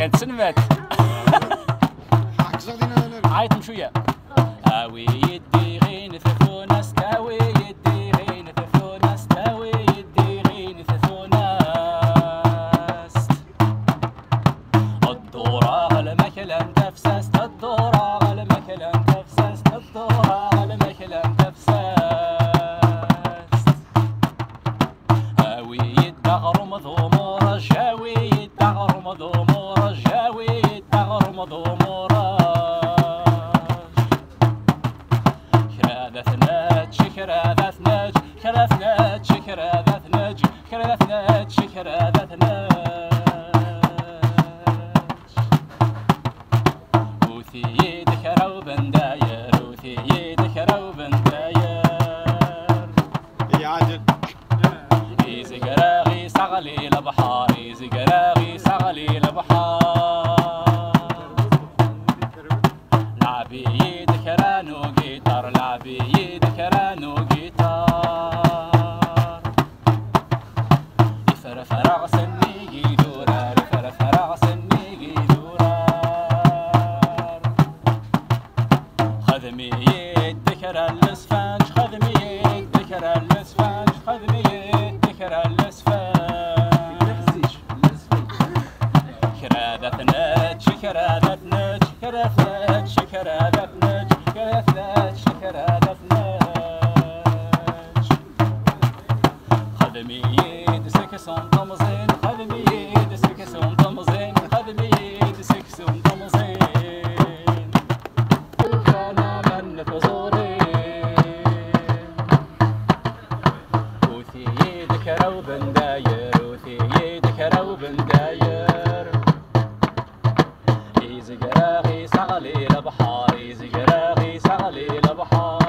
كانت سلمات. عيط شويه. اوي يدي غين ثفونا استوي يدي غين ثفونا استوي يدي غين ثفونا الدورة المكلا تفسست الدورة المكلا تفسست الدورة المكلا تفسست اوي يدغر مضمورة جاوي يدغر مضمورة جاوي يدغر مضمورة كراذثناج كراذثناج كراذثناج كراذثناج كراذثناج كراذثناج وثي يدك روبن داير وثي يدك روبن داير يا عادل يزقراغي صغلي البحار يزقراغي صغلي البحار لعبي يدك رانو جيتار لعبي يدك رانو جيتار يفرفر سني يدورار يفرفر سني يدورار خذمي يدك الاسفنج خذمي يدك الاسفنج خذمي يدك الاسفنج كراذثناج كراذثناج كراذثناج كراذثناج كراذثناج كراذثناج خذمي يد سكسون طمزين خذمي يد سكسون طمزين خذمي يد سكسون طمزين كان من فزورين وثي يدك روبن داير وثي يدك روبن داير يزقراغي صغلي البحار يزقراغي صغلي البحار